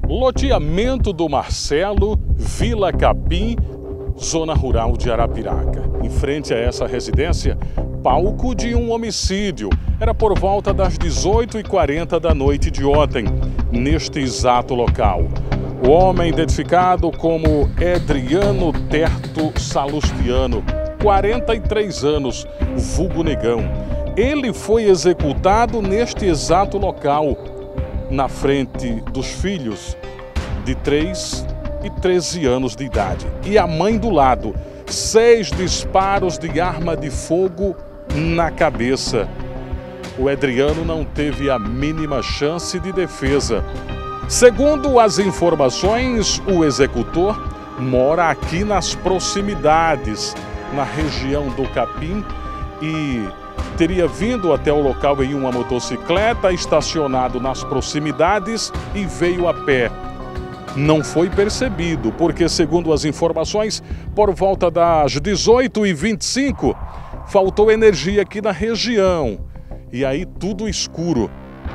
Loteamento do Marcelo, Vila Capim, zona rural de Arapiraca. Em frente a essa residência, palco de um homicídio. Era por volta das 18h40 da noite de ontem, neste exato local. O homem identificado como Edriano Terto Salustiano, 43 anos, vulgo Negão. Ele foi executado neste exato local, na frente dos filhos de 3 e 13 anos de idade. E a mãe do lado, 6 disparos de arma de fogo na cabeça. O Edriano não teve a mínima chance de defesa. Segundo as informações, o executor mora aqui nas proximidades, na região do Capim, e teria vindo até o local em uma motocicleta, estacionado nas proximidades e veio a pé. Não foi percebido, porque, segundo as informações, por volta das 18h25, faltou energia aqui na região. E aí tudo escuro.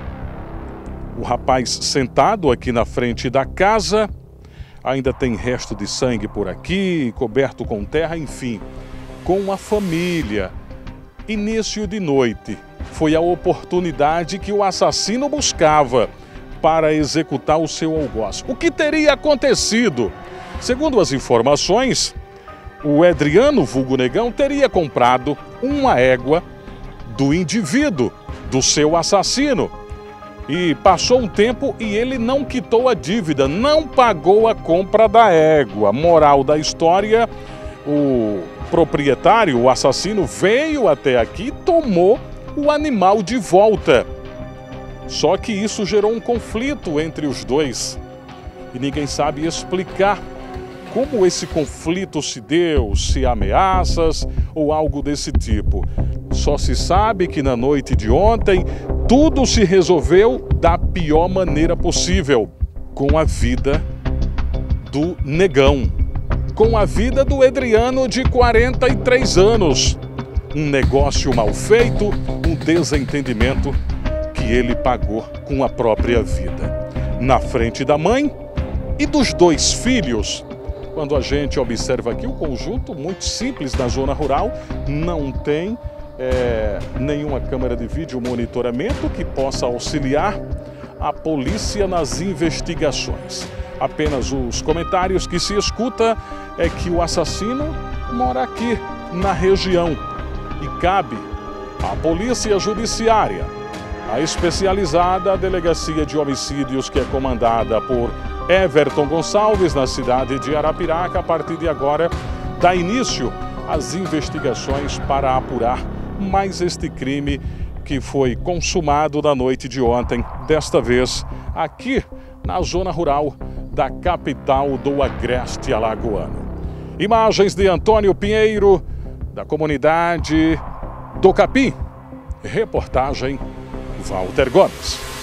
O rapaz sentado aqui na frente da casa, ainda tem resto de sangue por aqui, coberto com terra, enfim, com a família. Início de noite, foi a oportunidade que o assassino buscava para executar o seu algoz. O que teria acontecido? Segundo as informações, o Edriano, vulgo Negão, teria comprado uma égua do indivíduo, do seu assassino. E passou um tempo e ele não quitou a dívida, não pagou a compra da égua. Moral da história, o proprietário, o assassino, veio até aqui e tomou o animal de volta. Só que isso gerou um conflito entre os dois. E ninguém sabe explicar como esse conflito se deu, se ameaças ou algo desse tipo. Só se sabe que na noite de ontem, tudo se resolveu da pior maneira possível, com a vida do Negão, com a vida do Edriano de 43 anos. Um negócio mal feito, um desentendimento que ele pagou com a própria vida. Na frente da mãe e dos 2 filhos. Quando a gente observa aqui o conjunto, muito simples na zona rural, não tem nenhuma câmera de vídeo monitoramento que possa auxiliar a polícia nas investigações. Apenas os comentários que se escuta é que o assassino mora aqui na região e cabe à Polícia Judiciária, a especializada Delegacia de Homicídios, que é comandada por Everton Gonçalves, na cidade de Arapiraca, a partir de agora, dá início às investigações para apurar mais este crime que foi consumado na noite de ontem, desta vez aqui na zona rural da capital do Agreste Alagoano. Imagens de Antônio Pinheiro, da comunidade do Capim. Reportagem Walter Gomes.